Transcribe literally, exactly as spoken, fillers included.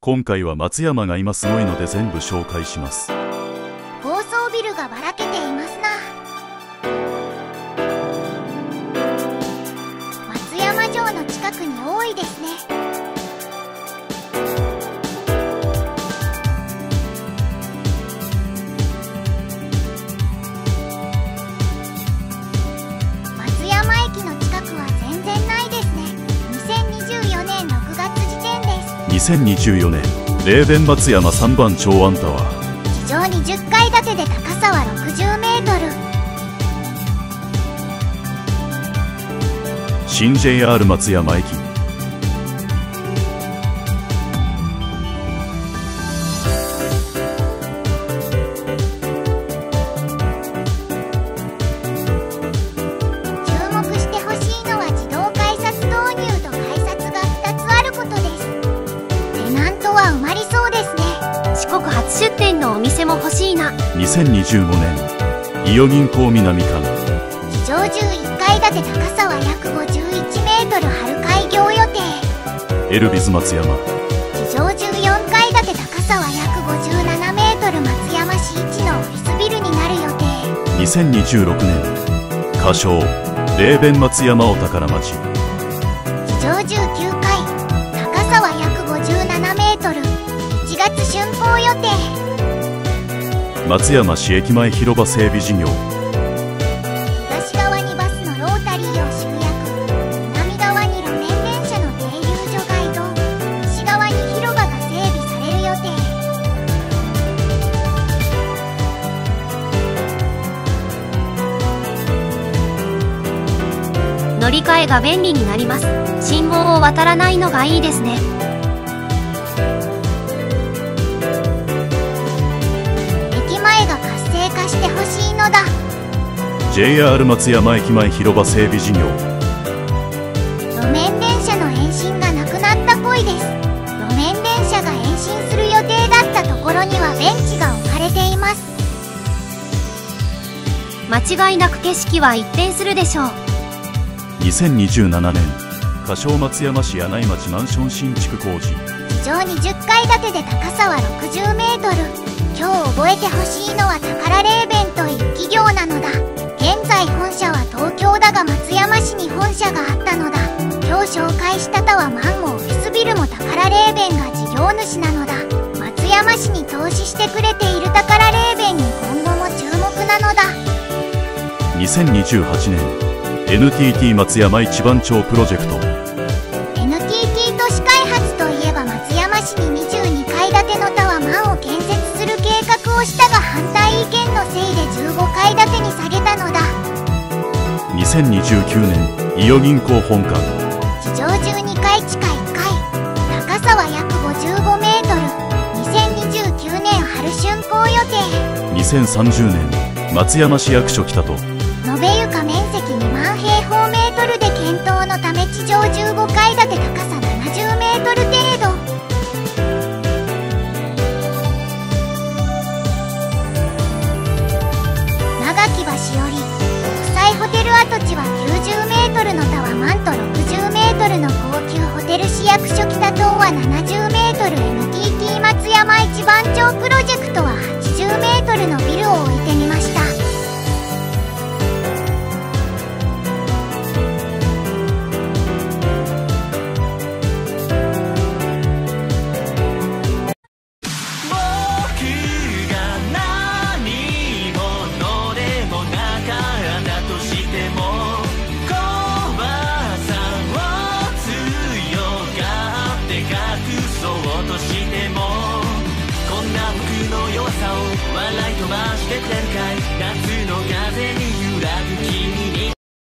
今回は松山が今すごいので全部紹介します。 高層ビルがばらけていますな。松山城の近くに多いですね。松山駅の近くは全然ないですね。にせんにじゅうよねんろくがつ時点です。 にせんにじゅうよねんレーベン松山さんばん長安タワー、 地上にじゅっかい建てで高さはろくじゅうメートル。 新 ジェイアール 松山駅、 注目してほしいのは自動改札導入と改札がふたつあることです。テナントは埋まりそうですね。 四国初出店のお店も欲しいな。 にせんにじゅうごねん伊予銀行南館、 地上じゅういっかい建て高さは約ごじゅういちメートル春開業予定。 エルビス松山、 地上じゅうよんかい建て高さは約ごじゅうななメートル松山市一のオフィスビルになる予定。 にせんにじゅうろくねん仮称レーベン松山お宝町、 地上じゅうきゅうかい、高さは約ごじゅうななメートル、いちがつ竣工予定。 松山市駅前広場整備事業、 東側にバスのロータリーを集約、南側に路面電車の停留所街道、西側に広場が整備される予定。 乗り換えが便利になります。信号を渡らないのがいいですね。 駅前が活性化してほしいのだ。 ジェイアール 松山駅前広場整備事業、 路面電車の延伸がなくなったっぽいです。路面電車が延伸する予定だったところにはベンチが置かれています。 間違いなく景色は一変するでしょう。 にせんにじゅうななねん仮称松山市柳井町マンション新築工事、 地上にじゅっかい建てで高さはろくじゅうメートル。今日覚えてほしいのは宝レーベンという企業なのだ。現在本社は東京だが松山市に本社があったのだ。今日紹介したタワマンもオフィスビルも宝レーベンが事業主なのだ。松山市に投資してくれている宝レーベンに今後も注目なのだ。 にせんにじゅうはちねん エヌティーティー 松山一番町プロジェクト、 エヌティーティー 都市開発といえば松山市ににじゅうにかい建てのタワマンを建設する計画をしたが反対意見のせいでじゅうごかい建てに下げたのだ。 にせんにじゅうきゅうねん伊予銀行本館、 地上じゅうにかい地下いっかい、高さは約ごじゅうごメートル。にせんにじゅうきゅうねん春竣工予定。 にせんさんじゅうねん松山市役所北と、 延べ床面積にまん平方メートルで検討のため地上じゅうごかい建て高さななじゅうメートル程度。長木橋より国際ホテル跡地はきゅうじゅうメートルのタワマンとろくじゅうメートルの高級ホテル市役所北棟はななじゅうメートル、 エヌティーティー 松山一番町プロジェクトははちじゅうメートルのビルを置いてみました。 笑い飛ばしてくれるかい。